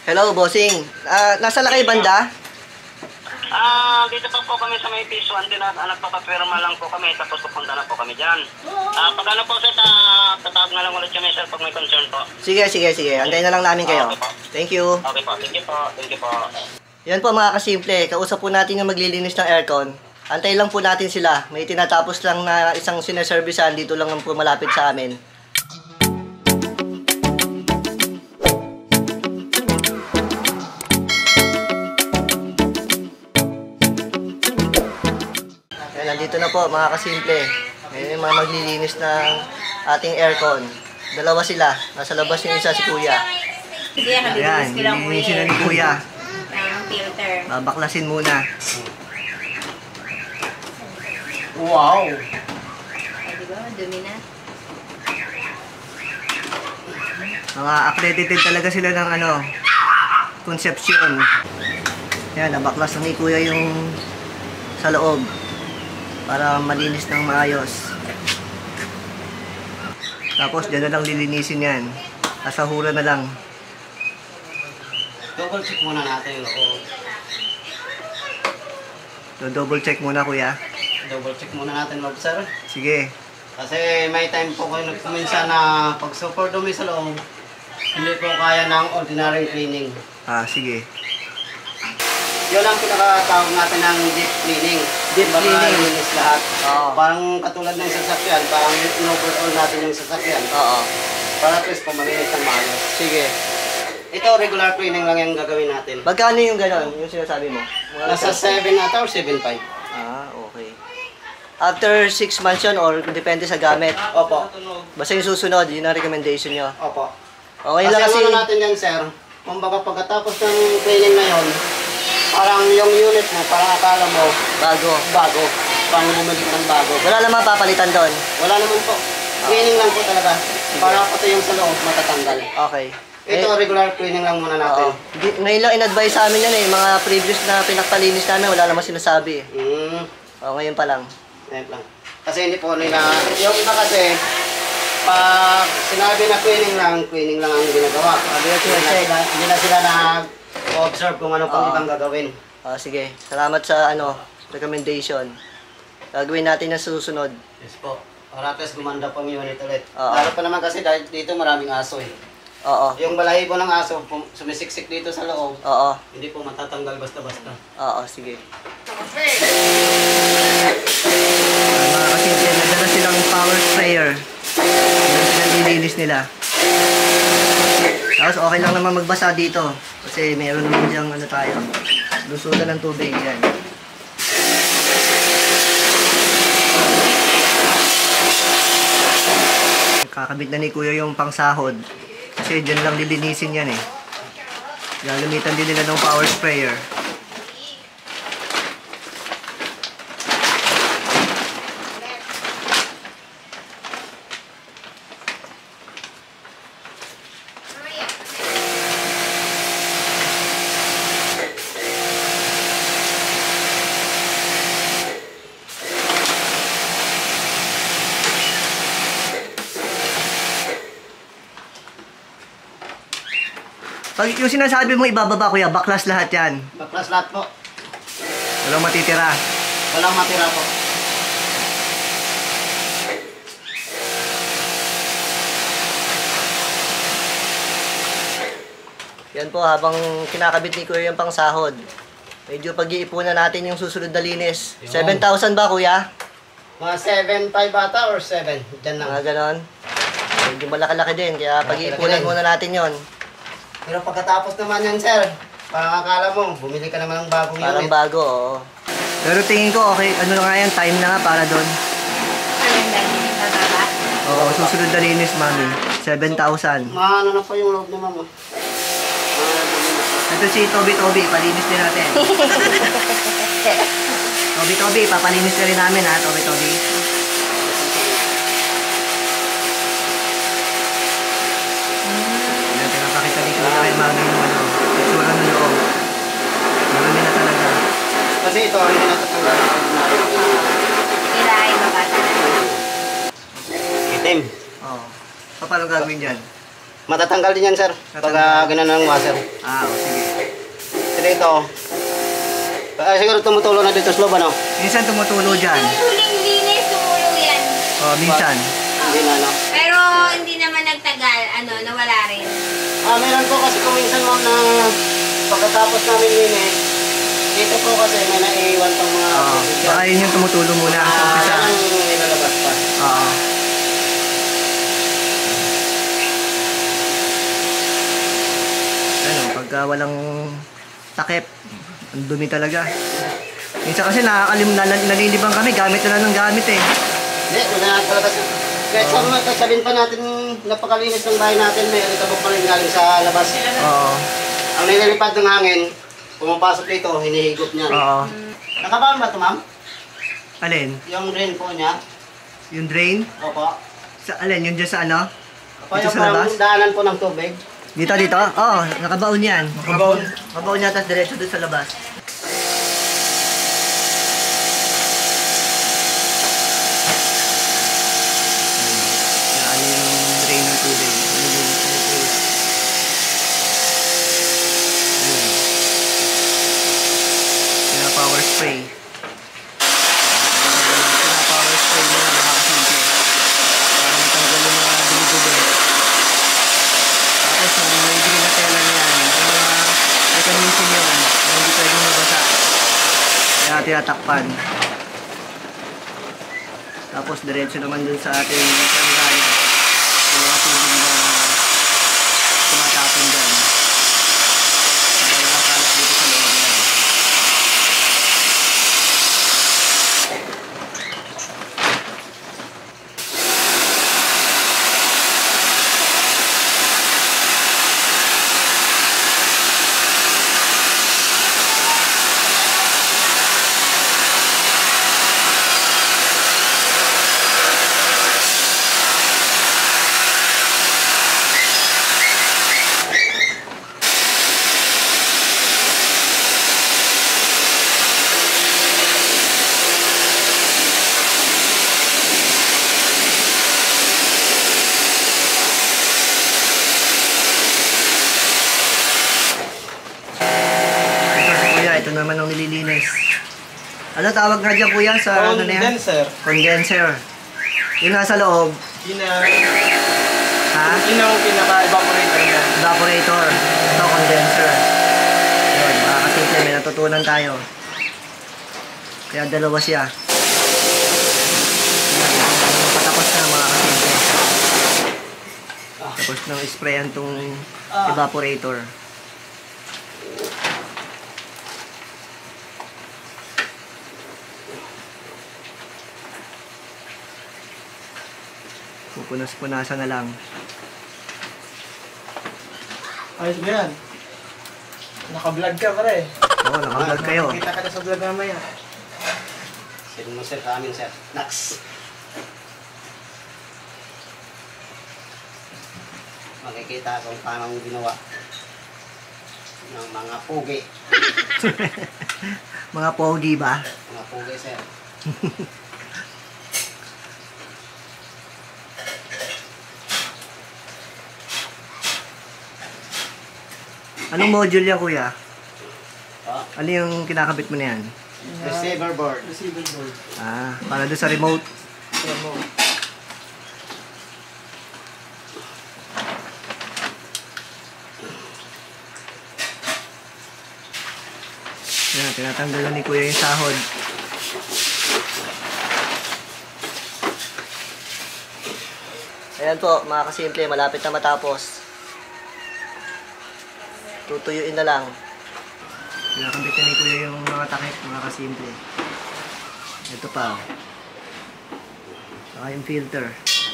Hello, bossing. Nasa na kayo banda? Dito pa po kami sa may phase 1 din at nagpapapirma lang po kami tapos pupunta na po kami dyan. Pag ano po sir, tatawag na lang ulit kami sir pag may concern po. Sige. Antayin na lang namin kayo. Okay po. Thank you. Okay po. Thank you po. Yan po mga kasimple. Kausap po natin yung maglilinis ng aircon. Antayin lang po natin sila. May tinatapos lang na isang sineservicean. Dito lang po malapit sa amin. Nandito na po mga kasimple. Ngayon yung mga maglilinis ng ating aircon. Dalawa sila. Nasa labas yung isa si Kuya. Ayan, nililinisin na ni Kuya. Babaklasin muna. Wow! Diba? Dumi na. Mga accredited talaga sila ng conception. Ayan, nabaklas na ni Kuya yung sa loob. Para malinis ng maayos. Tapos dyan na lang lilinisin yan. Kasahura na lang. Double check muna natin yung loob. Double check muna Kuya. Double check muna natin loob sir. Sige. Kasi may time po kayo nagkuminsan na pag super dumi sa loob, hindi po kaya ng ordinary cleaning. Sige. Yun ang pinakatawag natin ng deep cleaning. Deep cleaning. Linis lahat. Oo. Parang katulad ng sasakyan, parang in-overhaul natin yung sasakyan. Oo. Para at least po malinis ng maayos. Sige. Ito, regular cleaning lang yung gagawin natin. Magkano yung gano'n? Yung sinasabi mo? Nasa 7 ata or 7.5. Okay. After 6 months yun or depende sa gamit? Opo. Basta yung susunod, yun ang recommendation nyo. Opo. Okay lang kasi... Kasi ano natin yan, sir, kumbaga pagkatapos ng cleaning na yun, parang yung unit mo, parang akala mo, bago. Parang bumalik ng bago. Wala naman papalitan doon? Wala naman po. Cleaning lang po talaga. Para pati yung sa loob matatanggal. Okay. Ito, regular cleaning lang muna natin. Ngayon lang in-advise sa amin yan eh. Mga previous na pinakpalinis namin, wala naman sinasabi eh. Ngayon pa lang. Ngayon lang. Kasi hindi po nila, yung iba kasi, pag sinabi na cleaning lang ang ginagawa. Hindi na sila nag-observe kung ano pang ibang gagawin. Sige. Salamat sa recommendation. Gagawin natin na susunod. Yes po. Para at least gumanda pang unit ulit. Lalo pa naman kasi dahil dito maraming aso eh. Yung balahibo ng aso, sumisiksik dito sa loob. Hindi po matatanggal basta-basta. Sige. Mga kasimple, nadala silang power sprayer. Yan silang nilinis nila. Tapos okay lang naman magbasa dito. Kasi meron naman diyang tayo. Lusutan ng tubig yan. Kakabit na ni Kuya yung pangsahod. Kasi dyan lang lilinisin yan eh. Gagamitan din nila ng power sprayer. Pag yung sinasabi mo ibababa Kuya, baklas lahat yan. Baklas lahat po. Walang matitira. Walang matira po. Yan po, habang kinakabit ni Kuya yung pangsahod. Medyo pag-iipunan natin yung susunod na linis. 7,000 ba Kuya? Mga 7.5 bata or 7? Diyan lang. Mga ganon. Medyo malaki-laki din, kaya pag-iipunan muna natin yon. Pero pagkatapos naman yan, sir, parang akala mo, bumili ka naman ng bagong unit. Parang bago, oo. Pero tingin ko, okay, ano nga yan, time na nga para doon. Oo, susunod na linis, mami. 7,000. Maano na po yung loob ni mama. Ito si Toby, palinis din natin. Toby, papalinis na rin namin ha, Toby. Yan, pinapakita ni Kuya kay mami yung itsura ng loob. Marami na talaga. Kasi ito, hindi natutulad ng ordinary. Kirain ba bata na? Itim. Oo. Paano gagawin dyan? Matatanggal din yan, sir. Pag ganun ng washer. Ah, sige. Pero ito, siguro tumutulo na dito sa loob, ano? Minsan tumutulo dyan. Huling linis, tumulo yan. Oh, minsan. Hindi na, ano? Pero hindi naman nagtagal, nawala rin. Meron po kasi kung minsan, ma'am, na pagkatapos namin linis, dito po kasi may naiiwan pang mga... Baka yun yung tumutulo muna. Yan ang nilalabas pa. Oo. Ano, pagka walang takip, ang dumi talaga. Minsan kasi nalilibang kami, gamit na lang ng gamit eh. Hindi, nagpalabas. Kahit sabihin pa natin, napakalinis ng bahay natin, may alikabok pa rin galing sa labas. Oo. Ang nililipad ng hangin, pumapasok dito, hinihigop niya. Oo. Nakabaon ba ito, ma'am? Alin? Yung drain po niya? Yung drain? Opo. Alin? Yung dyan sa ano? Opo, Dito yung sa labas? daanan po ng tubig. Dito? Oo, nakabaon yan. Nakabaon niya, tapos diretso doon sa labas. Yan yung drain ng tubig. Power spray. Power spray na nakakasimple. Para matanggal yung mga dumi-dumi. Tapos yung may green na tela niyan, yung mga aircondition yun, na hindi pwedeng mabasa. Kaya tinatakpan. Tapos diretso naman dun sa ating panglayan. Yung mga tubig na tumatapon dyan. Para wala kalat dito sa loob niya. Ito naman ang nililinis. Ano tawag nga dyan kuya sa ano na yan? Condenser. Condenser. Yung nasa loob. Ha? Yun ang pinaka-evaporator niya. Evaporator. Ito condenser. Yun, mga kasimple, may natutunan tayo. Kaya dalawa siya. Yan, patapos na mga kasimple. Tapos nang sprayan tong evaporator. Pupunas-punasan na lang. Ayos ba yan? Naka-vlog ka pare. Oo, naka-vlog kayo. Kita ka na sa vlog mamaya. Sino mo, sir, sa amin, sir. Naks. Makikita kung paano ginawa ng mga pugi. Mga pogi ba? Mga pugi, sir. Anong module yan kuya? Oh, Ano yung kinakabit mo na yan? receiver board. Receiver board. Ah, para doon sa remote. Remote. Yan, tinatanggalan ni kuya yung sahod. Ayan po, mga kasimple, malapit na matapos. Tutuyuin na lang. Kinakabit na ni kuya yung mga takip, mga kasimple. Ito pa, oh. Saka yung filter.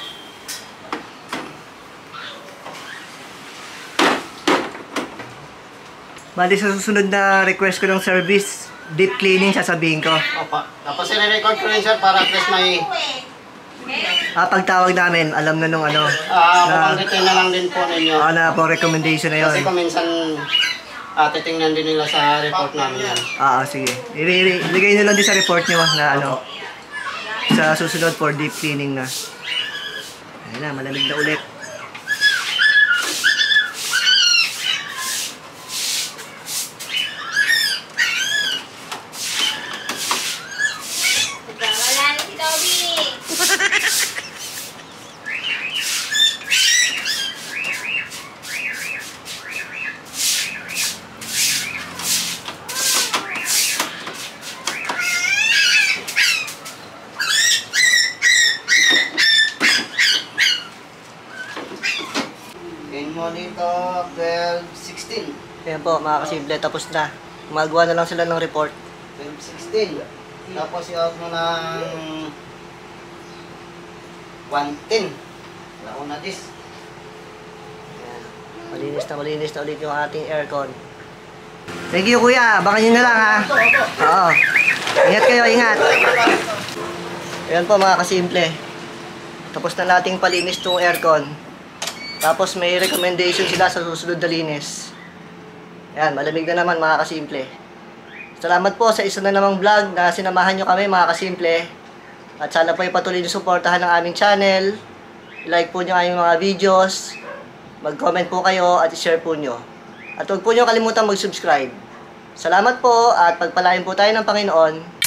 Bali sa susunod na request ko ng service, deep cleaning sasabihin ko. Opa. Tapos i-record ko rin, sir, para at least may... Pagtawag namin, alam na nung ano. Mapanggitin na lang din po ninyo. Na po recommendation na yun. Kasi kung minsan titingnan din nila sa report namin yan. Sige. Ilagay nyo lang din sa report nyo na ano. Sa susunod for deep cleaning na. Ayun na, malamig na ulit. 12-16. Ayan po mga kasimple, tapos na. Gumagawa na lang sila ng report. 12-16. Tapos i-out mo ng 110. Laguna dis. Ayan. Malinis na ulit yung ating aircon. Thank you kuya, baka nyo na lang ha. Oo. Ingat kayo, ingat. Ayan po mga kasimple. Tapos na nating palinis tong aircon. Tapos may recommendation sila sa susunod na linis. Ayan, malamig na naman mga kasimple. Salamat po sa isa na namang vlog na sinamahan nyo kami mga kasimple. At sana po ipatuloy nyo suportahan ng aming channel. I-like po nyo aming mga videos. Mag-comment po kayo at i-share po nyo. At huwag po nyo kalimutan mag-subscribe. Salamat po at pagpalain po tayo ng Panginoon.